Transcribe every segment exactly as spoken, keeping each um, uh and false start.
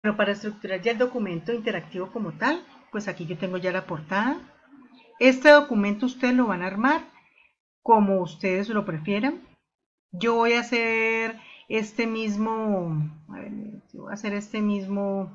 Pero para estructurar ya el documento interactivo como tal, pues aquí yo tengo ya la portada. Este documento ustedes lo van a armar como ustedes lo prefieran. Yo voy a hacer este mismo, a ver, yo voy a hacer este mismo,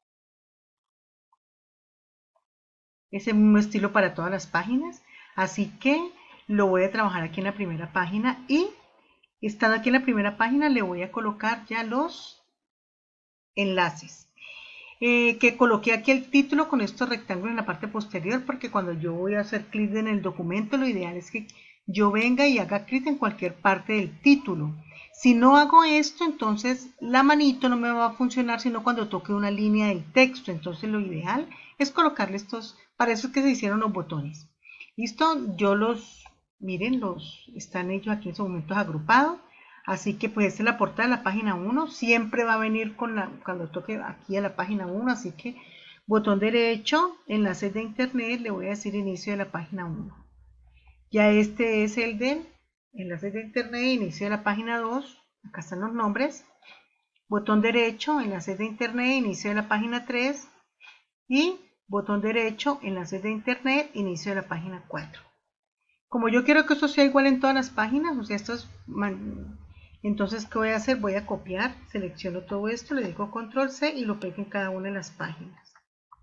ese mismo estilo para todas las páginas. Así que lo voy a trabajar aquí en la primera página y estando aquí en la primera página le voy a colocar ya los enlaces. Eh, que coloqué aquí el título con estos rectángulos en la parte posterior porque cuando yo voy a hacer clic en el documento lo ideal es que yo venga y haga clic en cualquier parte del título. Si no hago esto, entonces la manito no me va a funcionar sino cuando toque una línea del texto. Entonces lo ideal es colocarle estos, para eso es que se hicieron los botones. Listo, yo los, miren, los están ellos aquí en estos momentos agrupados. Así que pues esta es la portada de la página uno, siempre va a venir con la, cuando toque aquí a la página uno, así que botón derecho, enlaces de internet, le voy a decir inicio de la página uno. Ya este es el de enlaces de internet, inicio de la página dos, acá están los nombres, botón derecho, enlaces de internet, inicio de la página tres y botón derecho, enlaces de internet, inicio de la página cuatro. Como yo quiero que esto sea igual en todas las páginas, o sea, esto es, entonces, ¿qué voy a hacer? Voy a copiar, selecciono todo esto, le digo control ce y lo pego en cada una de las páginas.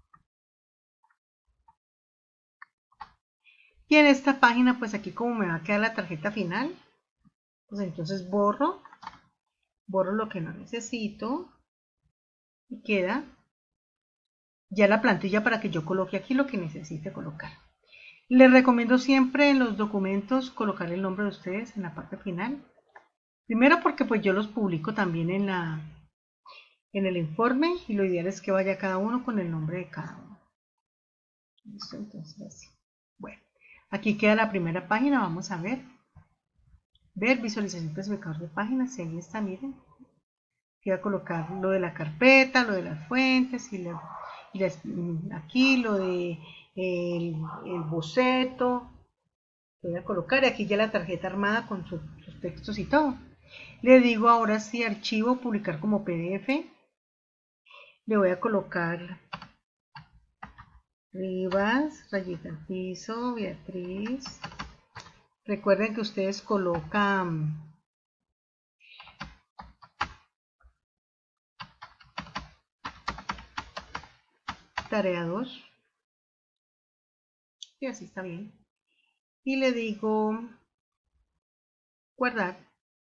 Y en esta página, pues aquí como me va a quedar la tarjeta final, pues entonces borro, borro lo que no necesito y queda ya la plantilla para que yo coloque aquí lo que necesite colocar. Les recomiendo siempre en los documentos colocar el nombre de ustedes en la parte final. Primero porque pues yo los publico también en, la, en el informe y lo ideal es que vaya cada uno con el nombre de cada uno. Listo, entonces así. Bueno, aquí queda la primera página, vamos a ver. Ver visualización clasificador de páginas, y ahí está, miren. Voy a colocar lo de la carpeta, lo de las fuentes y, la, y las, aquí lo de el, el boceto. Voy a colocar aquí ya la tarjeta armada con su, sus textos y todo. Le digo ahora sí archivo, publicar como P D F. Le voy a colocar Rivas, rayita al piso, Beatriz. Recuerden que ustedes colocan tarea dos. Y así está bien. Y le digo guardar.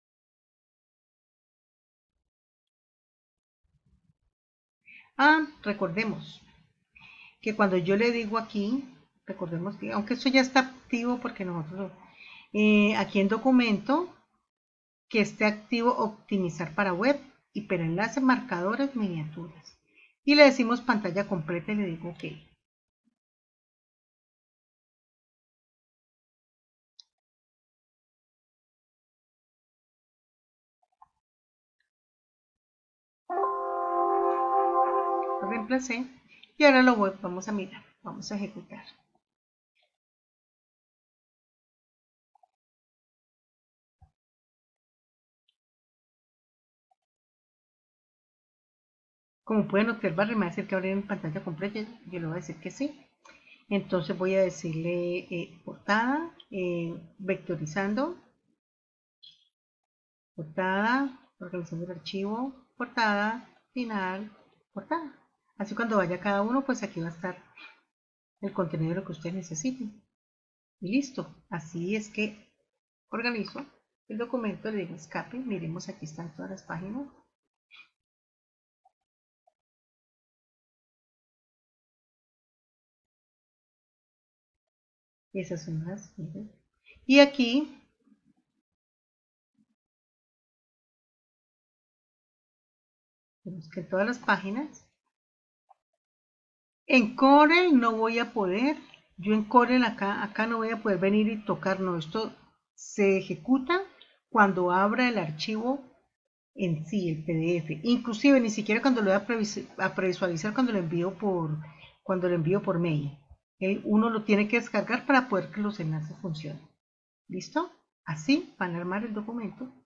Ah, recordemos que cuando yo le digo aquí, recordemos que, aunque esto ya está activo porque nosotros, eh, aquí en documento, que esté activo optimizar para web, hiperenlace, marcadores, miniaturas. Y le decimos pantalla completa y le digo ok. Lo reemplacé y ahora lo voy, vamos a mirar, vamos a ejecutar. Como pueden observar, me va a decir que abrir en pantalla completa, yo le voy a decir que sí. Entonces voy a decirle eh, portada, eh, vectorizando, portada, organizando el archivo, portada, final, portada. Así cuando vaya cada uno, pues aquí va a estar el contenido de lo que ustedes necesiten. Y listo. Así es que organizo el documento, le digo escape, miremos aquí están todas las páginas. Y esas son las, miren. Y aquí vemos que todas las páginas, en Corel no voy a poder, yo en Corel acá, acá no voy a poder venir y tocar, no, esto se ejecuta cuando abra el archivo en sí, el P D F, inclusive ni siquiera cuando lo voy a, previs a previsualizar cuando lo envío por, cuando lo envío por mail. El, uno lo tiene que descargar para poder que los enlaces funcionen. ¿Listo? Así van a armar el documento